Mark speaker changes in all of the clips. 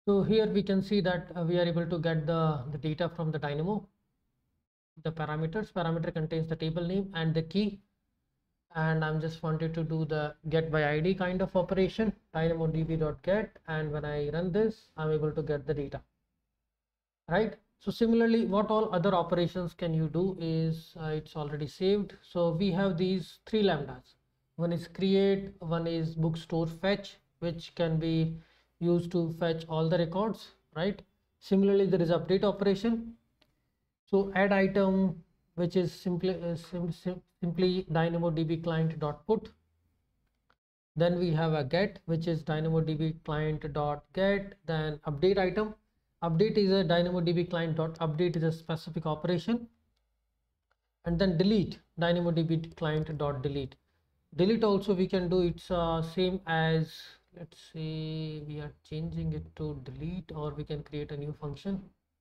Speaker 1: So here we can see that we are able to get the data from the Dynamo. The parameter contains the table name and the key, and I'm just wanted to do the get by ID kind of operation, dynamodb.get, and when I run this, I'm able to get the data, right? So similarly, what all other operations can you do is it's already saved. So we have these three lambdas. One is create, one is bookstore fetch, which can be used to fetch all the records, right? Similarly, there is update operation. So add item, which is simply DynamoDB client dot put. Then we have a get, which is DynamoDB client dot get. Then update item. Update is a DynamoDB client dot update is a specific operation. And then delete, DynamoDB client dot delete. Delete also we can do, it's same as, let's say we are changing it to delete, or we can create a new function.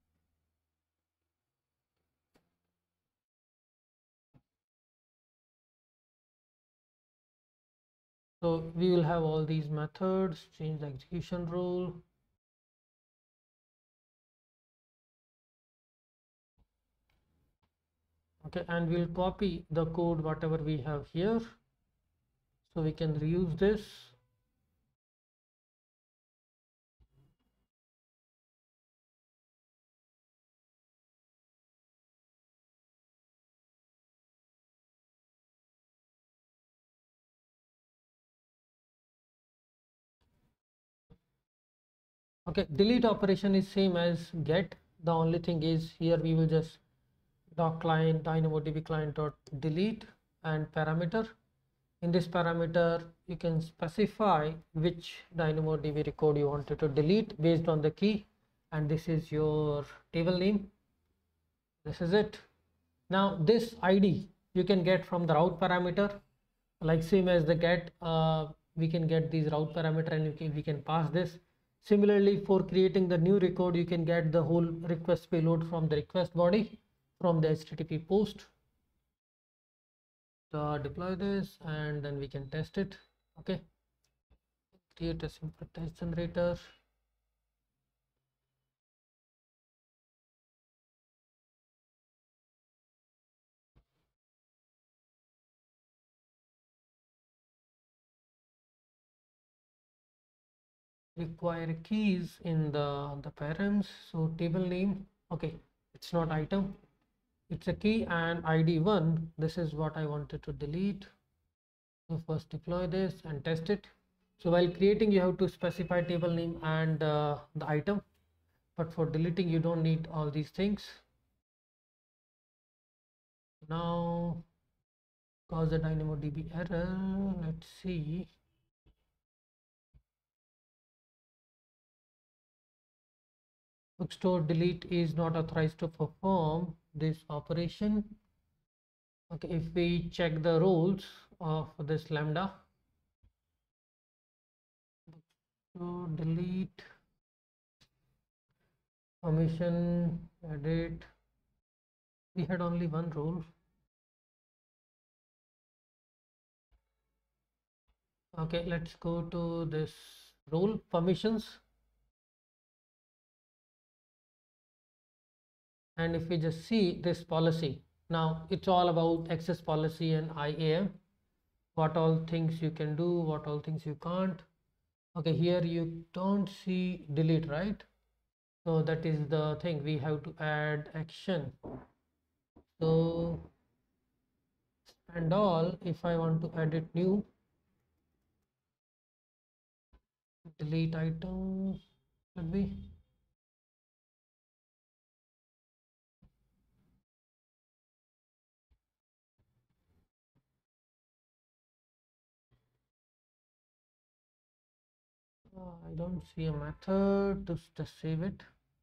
Speaker 1: So we will have all these methods, change the execution rule. Okay, and we'll copy the code whatever we have here, so we can reuse this. Okay, delete operation is same as get. The only thing is here we will just doc client DynamoDB client dot delete and parameter. In this parameter, you can specify which DynamoDB record you wanted to delete based on the key, and this is your table name. This is it. Now this ID you can get from the route parameter, like same as the get. We can get these route parameter, and we can pass this. Similarly, for creating the new record, you can get the whole request payload from the request body from the HTTP post. So deploy this, and then we can test it. Okay, create a simple test generator. Require keys in the params. So table name, okay, it's not item, it's a key, and ID 1. This is what I wanted to delete. So first deploy this and test it. So while creating, you have to specify table name and the item, but for deleting you don't need all these things. Now cause the DynamoDB error, let's see. Bookstore delete is not authorized to perform this operation. Okay, if we check the roles of this lambda, so delete, permission, edit, we had only one role. Okay, let's go to this role permissions, and if we just see this policy, now it's all about access policy and IAM, what all things you can do, what all things you can't. Okay, here you don't see delete, right? So that is the thing, we have to add action. So and all, if I want to edit new, delete item should be, I don't see a method to just save it.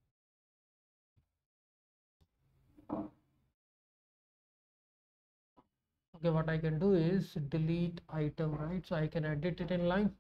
Speaker 1: Okay, what I can do is delete item, right? So I can edit it in line.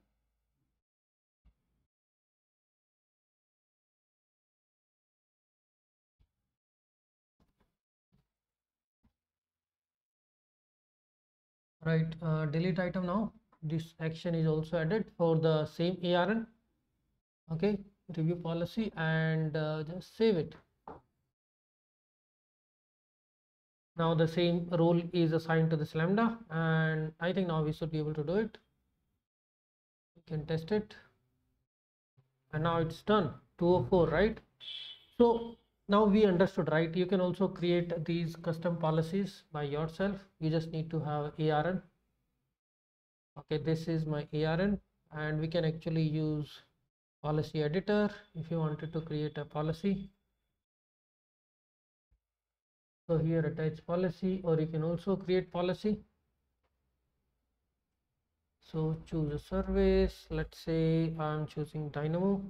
Speaker 1: Right, delete item. Now this action is also added for the same ARN. Okay, review policy and just save it. Now the same role is assigned to this lambda, and I think now we should be able to do it. We can test it, and now it's done. 204, right? So now we understood, right? You can also create these custom policies by yourself. You just need to have ARN. Okay, this is my ARN, and we can actually use policy editor if you wanted to create a policy. So here attach policy, or you can also create policy. So choose a service. Let's say I'm choosing Dynamo.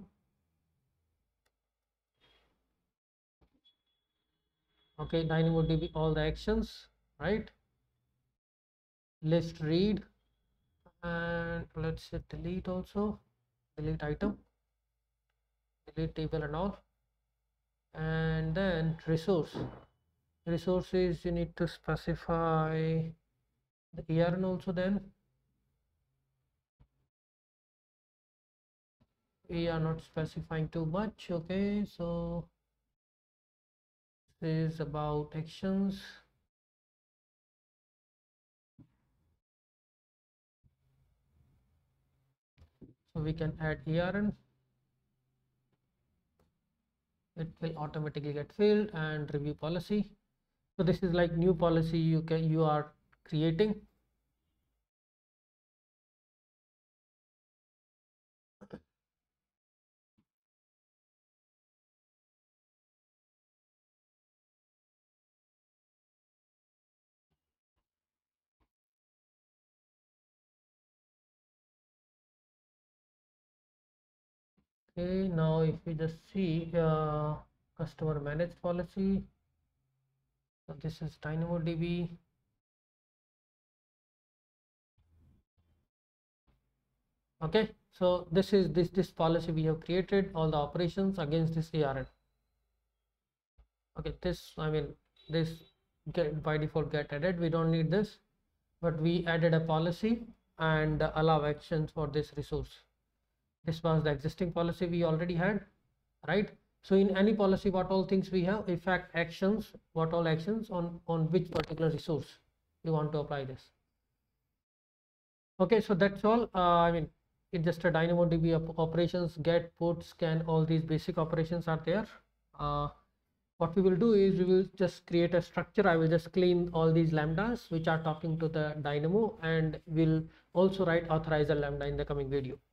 Speaker 1: Okay, DynamoDB, all the actions, right? List read, and let's say delete also, delete item, delete table and all. And then resources, you need to specify the ARN also. Then we are not specifying too much. Okay, so this is about actions. So we can add ARN. It will automatically get filled, and review policy. So this is like new policy you are creating. Okay, now if we just see customer managed policy, so this is DynamoDB. Okay, so this is this policy we have created, all the operations against this ARN. Okay, this, I mean, this get by default get added, we don't need this, but we added a policy and allow actions for this resource. This was the existing policy we already had, right? So in any policy, what all things we have, in fact, actions, what all actions on which particular resource you want to apply this. Okay, so that's all. I mean, it's just a DynamoDB operations, get, put, scan, all these basic operations are there. What we will do is we will just create a structure. I will just clean all these lambdas which are talking to the Dynamo, and we'll also write authorizer lambda in the coming video.